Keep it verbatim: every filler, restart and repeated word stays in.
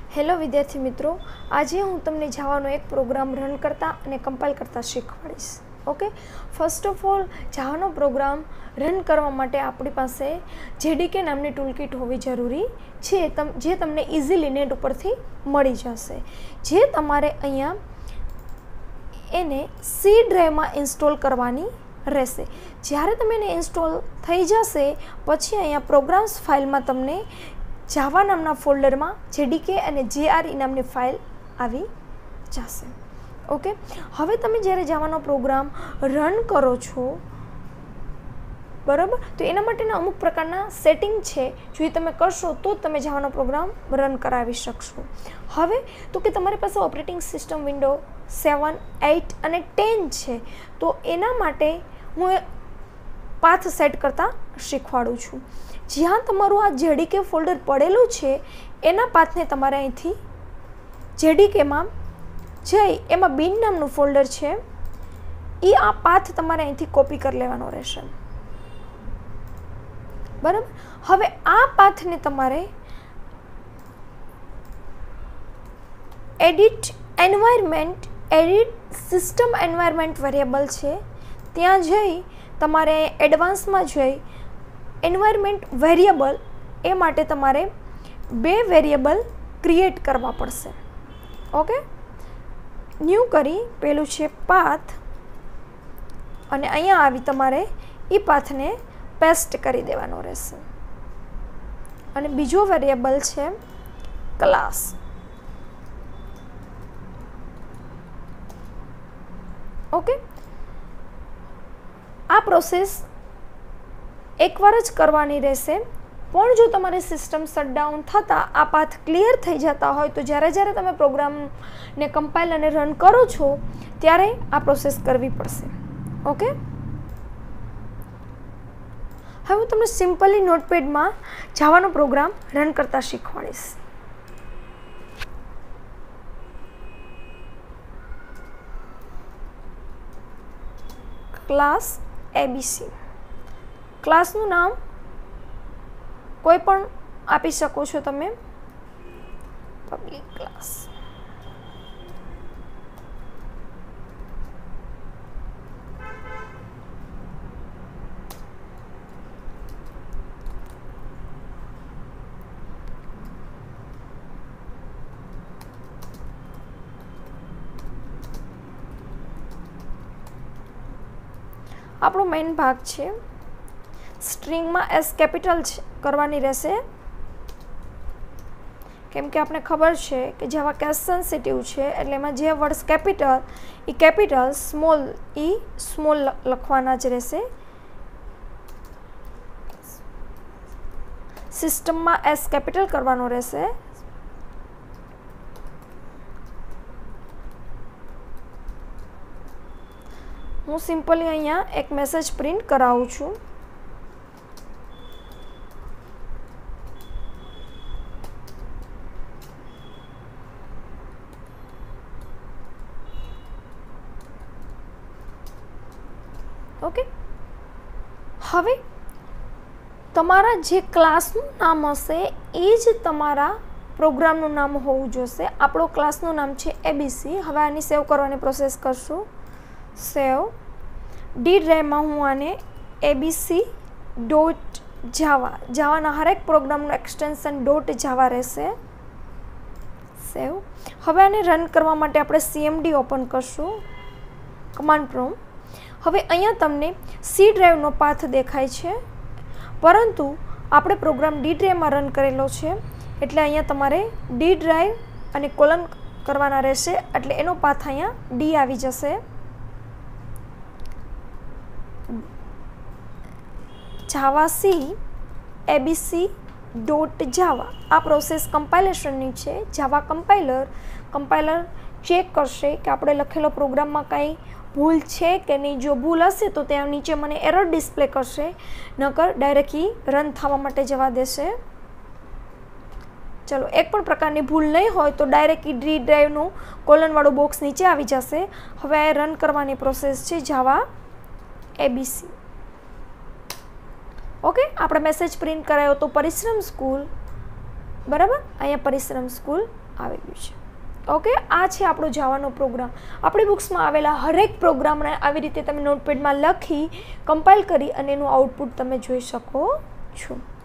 Hello विद्यार्थी मित्रों, आज हूँ तमने जावानो एक प्रोग्राम रन करता अने कंपाइल करता शीखवाड़ीश। ओके, फर्स्ट ऑफ ऑल जावानो प्रोग्राम रन करवा माटे आपणी पासे जेडीके नामनी टूलकिट होवी जरूरी छे, तम जे तमने इजीली नेट उपरथी मळी जशे। जे तमारे अहींया एने सी ड्राइव में इंस्टॉल करवानी रहेशे। ज्यारे तमे एने इंस्टॉल थई जशे पछी अहींया प्रोग्राम्स फाइल में तमने जावा नामना फोल्डर में जेडीके अने जेआरई नामनी फाइल आवी जशे। ओके, हवे तमे ज्यारे जावानो प्रोग्राम रन करो छो बराबर, तो एना माटेना अमुक प्रकारना सेटिंग छे, जो ए तमे करशो तो तमे जावानो प्रोग्राम रन करावी शकशो। हवे तो कि तमारी पासे operating system window seven eight अने टेन छे, तो एना माटे हूँ पाथ सेट करता शीखवाडुं छुं। ज्यां तमारुं आ जेडीके फोल्डर पड़ेलुं छे एना पाथने तमारे अहींथी जेडीके मां जई एमां बिन नामनुं फोल्डर छे ई आ पाथ तमारे अहींथी कॉपी कर लेवानो रहेशे बराबर। हवे आ पाथने तमारे edit environment edit system environment variable छे त्यां जई तमारे एडवांस में जई एनवायरमेंट वेरिएबल ए माटे तमारे बे वेरिएबल क्रिएट करवा पड़शे। ओके, न्यू करी पेलू छे पाथ अने अहींया आवी तमारे ई पाथने पेस्ट करी देवानो रहेशे अने बीजो वेरिएबल छे क्लास। ओके, आ प्रोसेस एक बार ज करवानी रहेशे, पण जो तमारी सिस्टम शटडाउन थता आ पाथ क्लियर थई जता होय तो ज्यारे ज्यारे तमे प्रोग्राम ने कंपाइल अने रन करो छो त्यारे आ प्रोसेस करवी पड़शे। ओके, हवे तमने सिम्पली नोटपेड में जावानो प्रोग्राम रन करता शीखवाड़ीश। क्लास एबीसी क्लासनु नाम कोई पण आपी शको छो तमे, पब्लिक क्लास। આપણો મેઇન ભાગ છે, સ્ટ્રિંગમાં એસ કેપિટલ કરવાની રહેશે કેમ કે આપણે ખબર છે કે જાવા કેસ સેન્સિટિવ છે એટલે એમાં જે words capital A capital, small A small લખવાના જ રહેશે। સિસ્ટમમાં એસ કેપિટલ કરવાનો રહેશે। હું સિમ્પલી અહીંયા એક મેસેજ પ્રિન્ટ કરાવું છું। ओके, हवे तमारा जे क्लासनु नाम हशे ए ज तमारा प्रोग्रामनु नाम होवुं जोईए। आपणो क्लासनु नाम छे एबीसी। हवे आनी सेव करवानी प्रोसेस करशुं। सेव डी ड्राइव में हूँ आने एबीसी डॉट जावा जावाना हरेक प्रोग्रामनु एक्सटेन्शन डॉट जावा रहेशे। सेव हवे आने रन करवा माटे आपणे सीएमडी ओपन करशुं, कमांड प्रॉम्प्ट। हवे अहींया तमने सी ड्राइव नो पाथ देखाय छे, परंतु आपणे प्रोग्राम डी ड्राइव में रन करेलो छे एटले अहींया तमारे डी ड्राइव अने कोलन करवाना रहेशे एटले एनो पाथ अहींया डी आवी जशे। Java C ABC dot Java आ प्रोसेस कम्पाइलेशननी छे। जावा कम्पाइलर कम्पाइलर चेक करशे कि आपणे लखेलो प्रोग्राम में कई भूल छे कि नहीं। जो भूल हशे तो त्यां नीचे मने एरर डिस्प्ले करशे, नकर डायरेक्टली रन थवा माटे जवा देशे। चलो, एक पण प्रकारनी भूल नहीं होय तो डायरेक्टली डी ड्राइवनुं कोलन वाळुं बॉक्स नीचे आवी जशे। हवे रन करवानी प्रोसेस छे जावा एबीसी। ओके, આપણે મેસેજ પ્રિન્ટ કરાયો તો પરિશ્રમ સ્કૂલ, બરાબર, અહીંયા પરિશ્રમ સ્કૂલ આવેલું છે. ઓકે, આ છે આપણો જાવાનો પ્રોગ્રામ. આપણી બુક્સમાં આવેલા હરેક પ્રોગ્રામને આવી રીતે તમે નોટપેડમાં લખી કમ્પાઇલ કરી અને એનું આઉટપુટ તમે જોઈ શકો છો.